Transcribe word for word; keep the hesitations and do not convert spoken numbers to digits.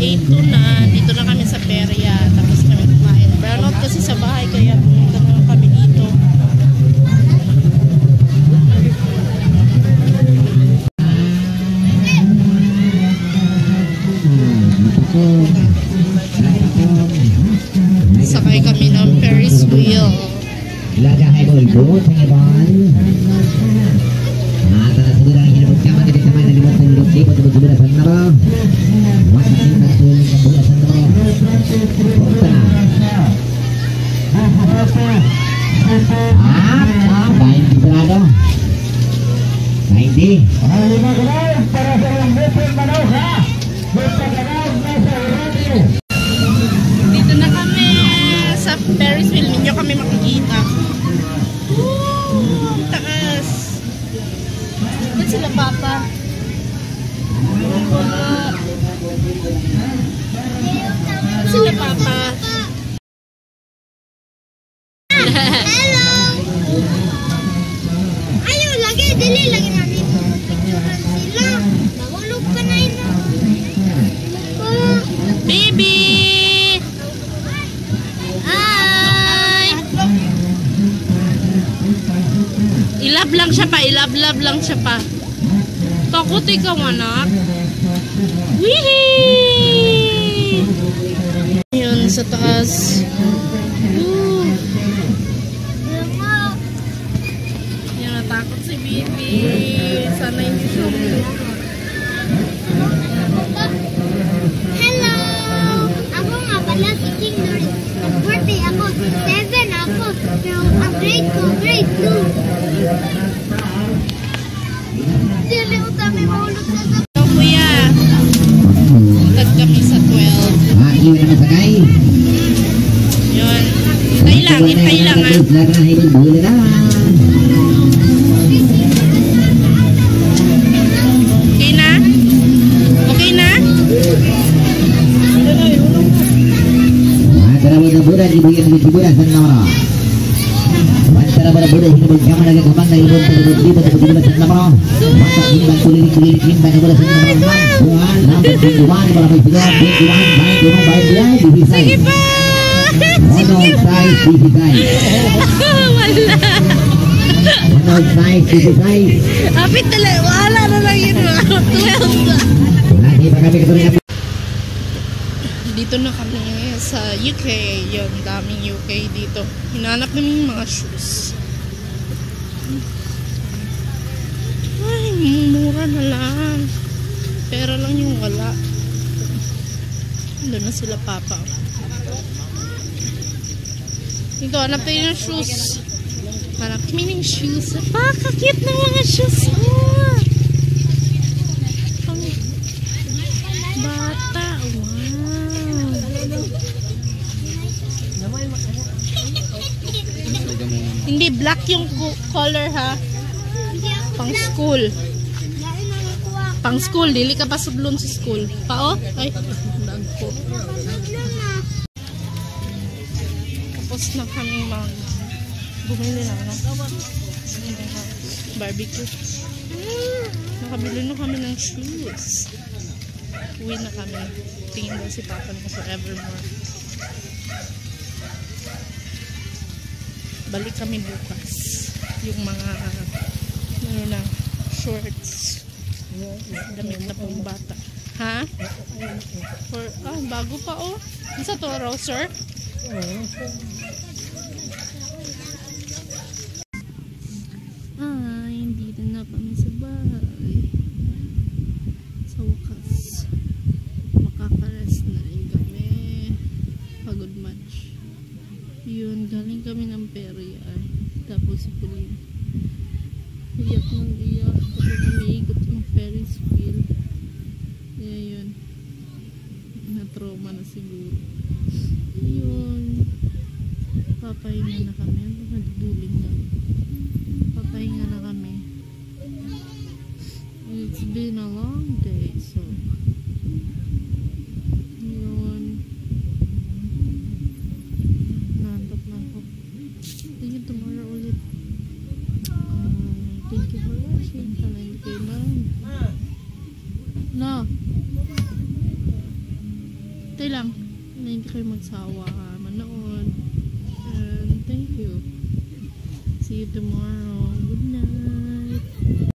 eight to na, dito na kami sa perya. Tapos kami kumain. Burnout kasi sa bahay, kaya pumunta na kami dito. Sakay kami ng Ferris wheel. Lagahay mo ikut sa ibon. Mata na siguro ang hinabot ka mga kita man nalimot ng lutsi o tubod-tubod sa naro. Wala na yung nasuling ng bulas sa naro. Punta na. Ah, ah, bahin sigurado. ninety. Para sa mga meter manaw ha. Dito na kami sa Ferris wheel. Ninyo kami makikita. Woo! Ang taas. Ba't sila papa? Ba't sila papa? Hello! Ayaw, lagi. Dili, lagi natin. Picturean sila. Nahulog ka na yun. Baby! Hi! Ilablab siya pa, ilablab lang siya pa. Takot ikaw, anak. Wihee! Yun, sa taas. Woo! Yan, natakot si baby. Sana hindi siya. Hello! Ako nga pala si King Norris. Birthday ako. Seven ako. Pero ang grade ko, grade two. Dili ko kami mahulog sa sa... So, kuya. Tag kami sa twelve. Ah, iwan naman sa kay. Yun. Hintay lang, hintay lang ha. Lagahay mo buli na. Okay na? Okay na? Antara mo na bulan, ibigyan mo sibulan sa namara. Antara mo na bulan, hinabog ka man nagkakamang na ibon sa libot at sibulan sa namara. Masak himbang kulilik-kulilik himbang na bulan sa namara. Buwan, number twenty-one, wala may sigaw, twenty-one, bahay, tunong bahay, bahay, bibisay. Sige pa! Ono size, bibisay. Wala. Ono size, bibisay. Apit talaga. Wala na lang yun. twelve na. Lagi pa kami katuloy. Dito na kami sa U K. Yun, daming U K dito. Hinanap namin yung mga shoes. Ay, mura na lang. Pera lang yung wala. Doon na sila papa. Dito, hanap tayo ng shoes. Hanap kami ng shoes. Pakakit ng mga shoes. Oh. Ang bata. Wow. Hindi, black yung color ha. Pang school. Pang school. Dili ka pa sublon sa school. Pa oh? Ay, nagpo. Tapos na kami mag bumili na no? Barbecue. Nakabili na kami ng shoes. Uwi na kami. Tingin daw si Papa ng Forevermore. Balik kami bukas. Yung mga ano na, shorts. Damit na pang bata. Ha? For, ah, bago pa oh. Isa to, Roser? Ay, hindi na kami sa bahay. Sa wakas, makaka-rest na rin kami. Pagod much. Yun, galing kami ng perya. Tapos si Pauline iyak ng iyak kapag umiigot yung Ferris wheel. Kaya yun, na-trauma na siguro. Yun, papahinga na kami. Nagduling na. Papahinga na kami. It's been a long day, so yun, nantok na ako. See you tomorrow ulit. Uh, thank you for watching. Sana hindi kayo man. No. Tayo lang. Na hindi kayo magsawa manood. And thank you. See you tomorrow.